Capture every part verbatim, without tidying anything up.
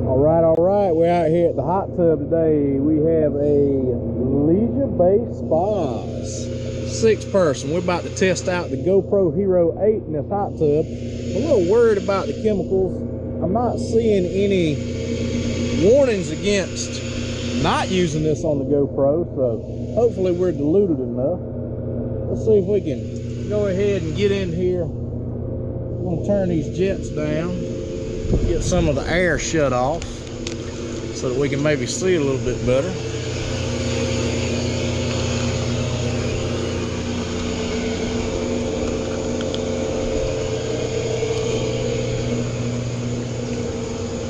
All right, all right. We're out here at the hot tub today. We have a leisure base spas. Six person. We're about to test out the GoPro Hero eight in this hot tub. I'm a little worried about the chemicals. I'm not seeing any warnings against not using this on the GoPro, so hopefully we're diluted enough. Let's see if we can go ahead and get in here. I'm gonna turn these jets down, get some of the air shut off so that we can maybe see a little bit better.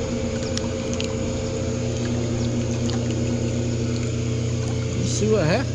Let's see what happens.